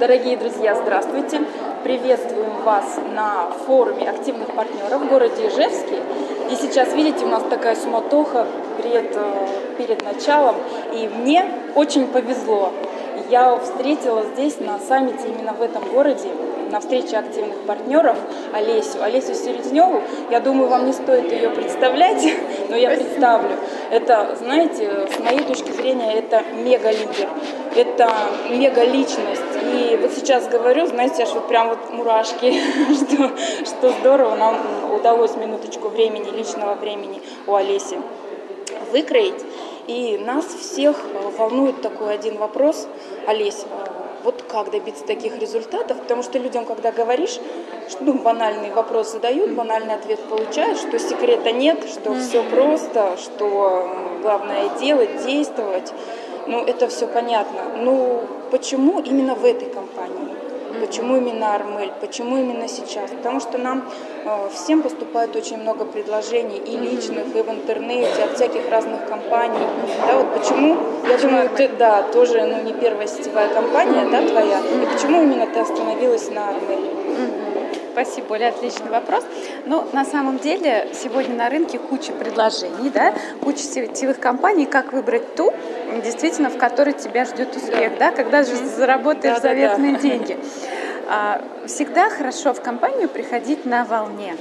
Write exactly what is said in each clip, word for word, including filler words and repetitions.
Дорогие друзья, здравствуйте! Приветствуем вас на форуме активных партнеров в городе Ижевске. И сейчас, видите, у нас такая суматоха перед, перед началом. И мне очень повезло. Я встретила здесь на саммите именно в этом городе, на встрече активных партнеров, Олесю. Олесю Селезневу. Я думаю, вам не стоит ее представлять, но я представлю. Это, знаете, с моей точки зрения, это мега-лидер. Это мега-личность. И вот сейчас говорю, знаете, аж вот прям вот мурашки, что, что здорово, нам удалось минуточку времени, личного времени у Олеси выкроить. И нас всех волнует такой один вопрос, Олесь, вот как добиться таких результатов, потому что людям, когда говоришь, что ну, банальные вопросы дают, банальный ответ получаешь, что секрета нет, что mm-hmm. все просто, что главное делать, действовать, ну это все понятно. Ну почему именно в этой компании? Почему именно Армель? Почему именно сейчас? Потому что нам э, всем поступает очень много предложений и личных, и в интернете, от всяких разных компаний. Да, вот почему, я думаю, ты, да, тоже ну, не первая сетевая компания, да, твоя, и почему именно ты остановилась на Армель? Спасибо, Оля, отличный вопрос. Но на самом деле сегодня на рынке куча предложений, да, куча сетевых компаний, как выбрать ту, действительно, в которой тебя ждет успех, да, когда же заработаешь да, заветные да, да. деньги. Всегда хорошо в компанию приходить на волне.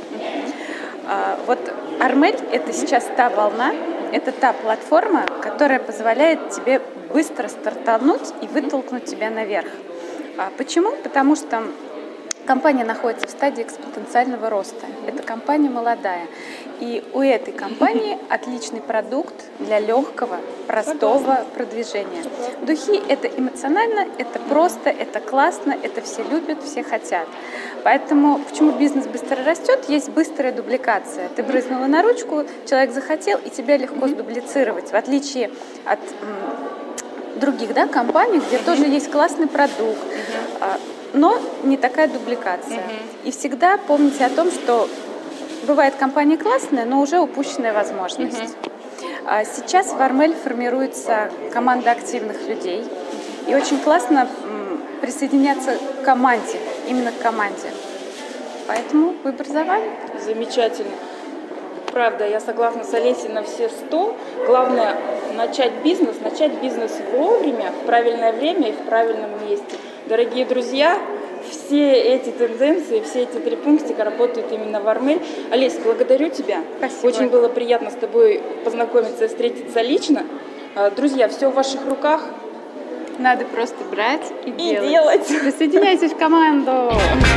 Вот Армель – это сейчас та волна, это та платформа, которая позволяет тебе быстро стартануть и вытолкнуть тебя наверх. Почему? Потому что компания находится в стадии экспоненциального роста. Это компания молодая. И у этой компании отличный продукт для легкого, простого Согласна. продвижения. Духи – это эмоционально, это просто, это классно, это все любят, все хотят. Поэтому почему бизнес быстро растет? Есть быстрая дубликация. Ты брызнула на ручку, человек захотел, и тебя легко сдублицировать. В отличие от м, других да, компаний, где тоже есть классный продукт, но не такая дубликация. Uh-huh. И всегда помните о том, что бывает компания классная, но уже упущенная возможность. Uh-huh. Сейчас в Армель формируется команда активных людей. И очень классно присоединяться к команде, именно к команде. Поэтому выбор за вами. Замечательно. Правда, я согласна с Олесей на все сто. Главное начать бизнес, начать бизнес вовремя, в правильное время и в правильном месте. Дорогие друзья, все эти тенденции, все эти три пунктика работают именно в Армель. Олесь, благодарю тебя. Спасибо. Очень было приятно с тобой познакомиться и встретиться лично. Друзья, все в ваших руках. Надо просто брать и, и делать. делать. Присоединяйтесь в команду.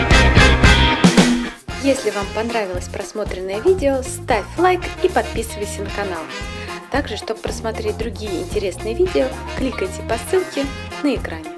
Если вам понравилось просмотренное видео, ставь лайк и подписывайся на канал. Также, чтобы просмотреть другие интересные видео, кликайте по ссылке на экране.